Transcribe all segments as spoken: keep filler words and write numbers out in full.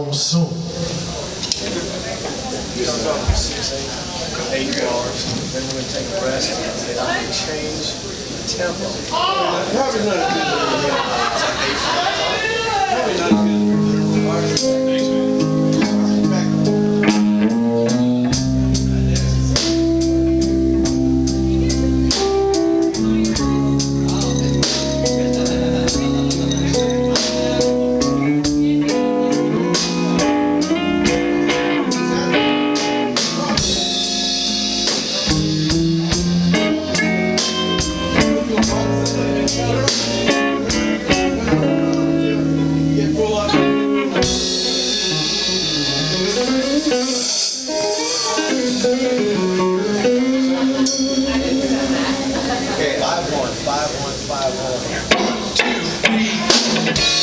home soon. Eight bars, then we're going to take a rest, and then I'm going to change the tempo. Probably not as good as we did. Probably not as good as we did. Okay, five one, five one, five one. One, two, three.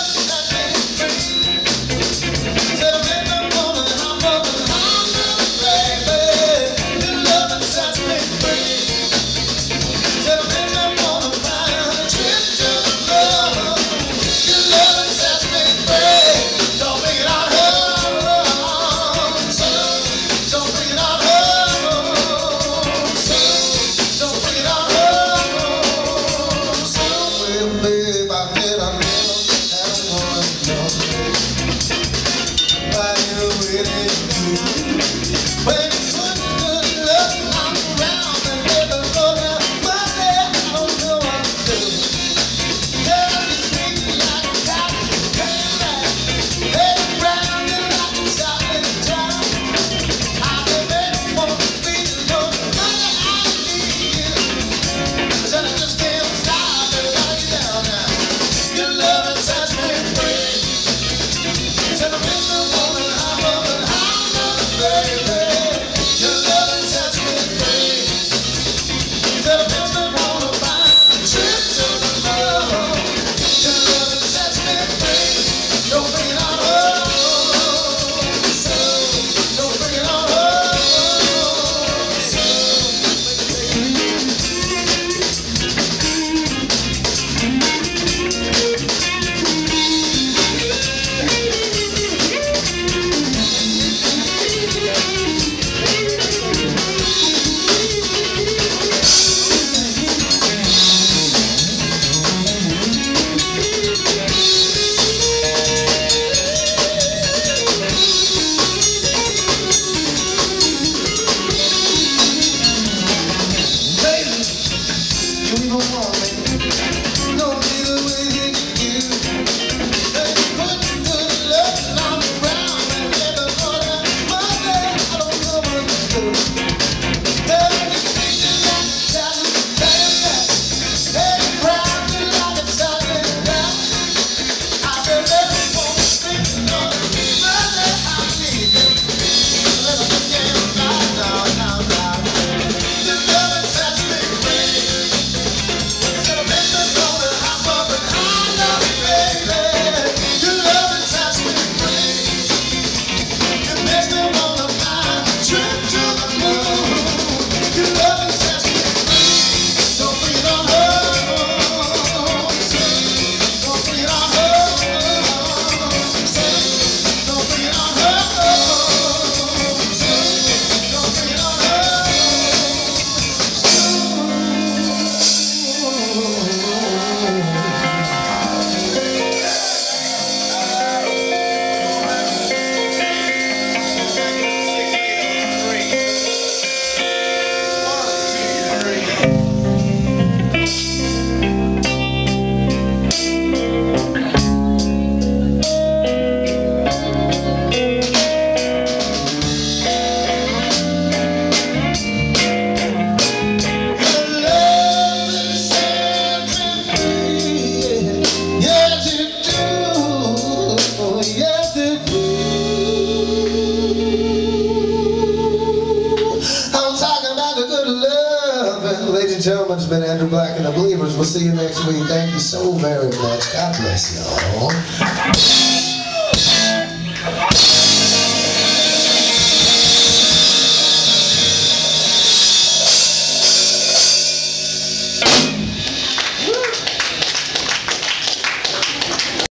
Ladies and gentlemen, it's been Andrew Black and the Believers. We'll see you next week. Thank you so very much. God bless you all.